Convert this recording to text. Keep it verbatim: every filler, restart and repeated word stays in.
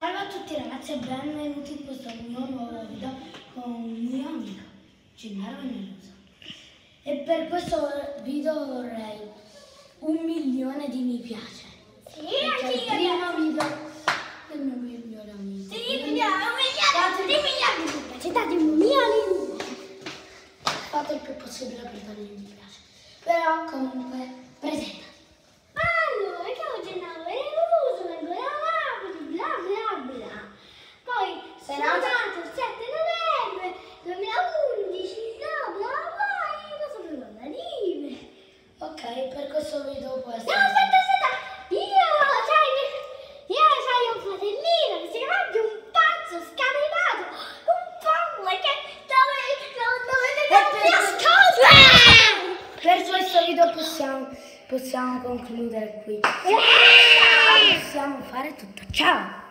Ciao a tutti ragazzi e benvenuti in questo mio nuovo video con un mio amico, Gennaro Venerosa. E per questo video vorrei un milione di mi piace. Sì, perché anche il primo video del mio migliore amico. Sì, un milione, un milione, di milioni di mi piace, date un milione di mi piace. Fate il più possibile per dare il mi piace. Però comunque presenta. Allora, ciao Gennaro Venerosa, bla bla bla bla. Poi sono nato il sette novembre duemilaundici, bla bla bla, e cosa devo dire? Ok, per questo video può No, essere... aspetta, aspetta, io, sai, io sai un fratellino che si chiama un pazzo scatenato, un folle che dove, dove deve nascondere. Per questo video possiamo, possiamo concludere qui. Possiamo fare tutto. Ciao!